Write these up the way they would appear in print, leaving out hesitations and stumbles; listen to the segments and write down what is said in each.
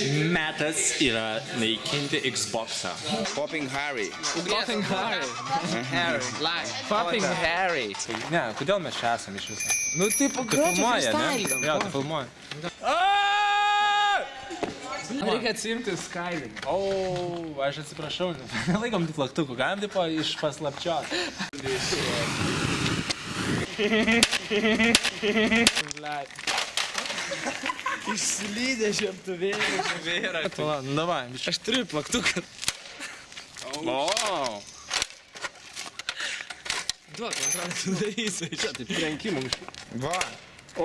Metas yra naikinti Xbox'ą. Popping Harry. Popping Harry. Harry. Popping Harry. Ne, kodėl mes čia esame iš viso? Nu, taip, Filmuoja, ne? Jo, tu filmuoji. Reikia atsimti Skyling. O, aš atsiprašau, nelaikom tų plaktukų, galim taip iš paslapčios. Išsilydė žiemtuvėlį. Davai, Aš turiu plaktuką. o. Duok, man atrodo, tu darysi. Čia taip trenkimų. Va. O.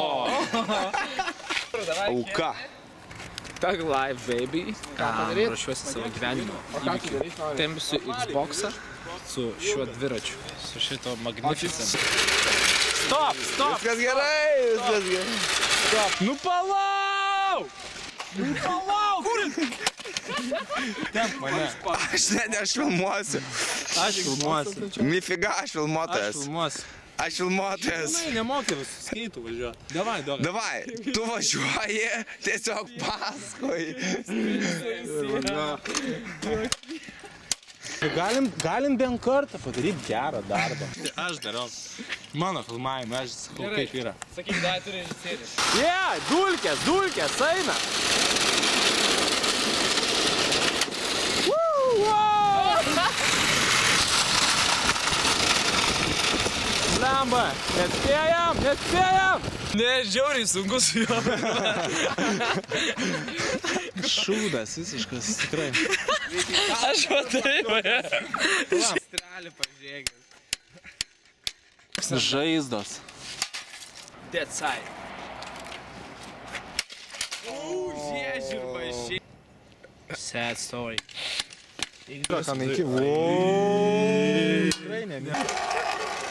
Auka. Tag live, baby. Ką padaryt? Ruošiuosi savo gyvenimo įvykiu. Tempsiu Xbox'ą su šiuo dviračiu. Su šito magnificent. Stop! Viskas gerai, viskas gerai. Stop! Nu palauk! Kur? Temp mane. Aš filmuosiu. Aš filmuosiu. Nifiga, aš filmuotojas. Aš filmuotojas. Nemokai visų skeitų važiuoti. Davai. Davai, tu važiuoji tiesiog paskui. Galim bent kartą padaryti gerą darbą. Aš darau. Mano filmavimą, aš sakau, kaip yra. Sakyk, dar turi režisierius. Dulkės, eina. Lemba, nespėjam! Ne, žiauriai sunku su juo. Šūdas visiškas, tikrai. Aš matai, mane. Stralį pažiūrėkit. Žaizdos. Dead side. Žiežirba šiai. Sad story. Tikrai ne.